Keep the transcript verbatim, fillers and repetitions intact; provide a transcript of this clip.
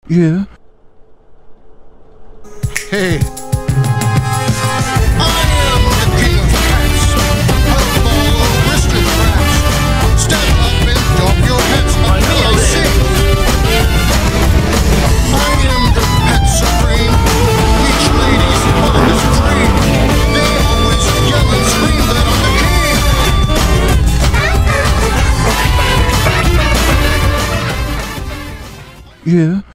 Yeah. Hey. I am the king of cats. Of all aristocrats. Step up and doff your hats. I know I sing. I am the pet supreme. Each lady's fondest dream. They always yell and scream that I'm the king. Yeah.